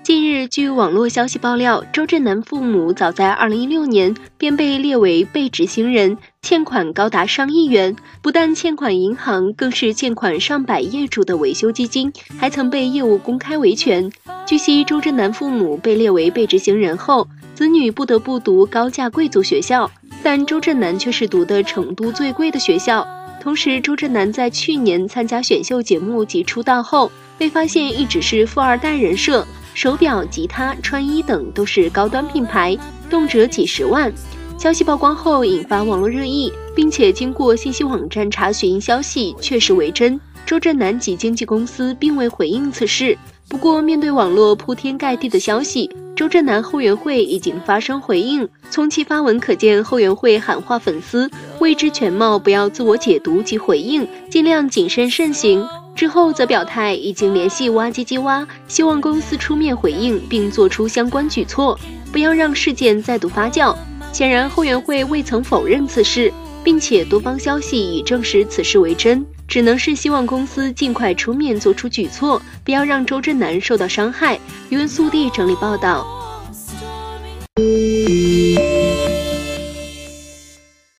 近日，据网络消息爆料，周震南父母早在2016年便被列为被执行人，欠款高达上亿元，不但欠款银行，更是欠款上百业主的维修基金，还曾被业务公开维权。据悉，周震南父母被列为被执行人后，子女不得不读高价贵族学校，但周震南却是读的成都最贵的学校。同时，周震南在去年参加选秀节目及出道后，被发现一直是富二代人设，手表、吉他、穿衣等都是高端品牌，动辄几十万。消息曝光后引发网络热议，并且经过信息网站查询，消息确实为真。周震南及经纪公司并未回应此事。不过，面对网络铺天盖地的消息，周震南后援会已经发声回应。从其发文可见，后援会喊话粉丝，未知全貌不要自我解读及回应，尽量谨慎慎行。之后则表态已经联系挖机挖，希望公司出面回应并做出相关举措，不要让事件再度发酵。显然，后援会未曾否认此事，并且多方消息已证实此事为真，只能是希望公司尽快出面做出举措，不要让周震南受到伤害。语文速递整理报道。